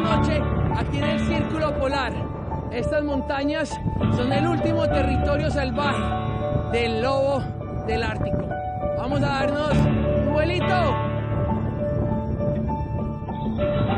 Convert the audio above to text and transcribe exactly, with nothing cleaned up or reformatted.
noche aquí en el Círculo Polar. Estas montañas son el último territorio salvaje del lobo del Ártico. Vamos a darnos un vuelito.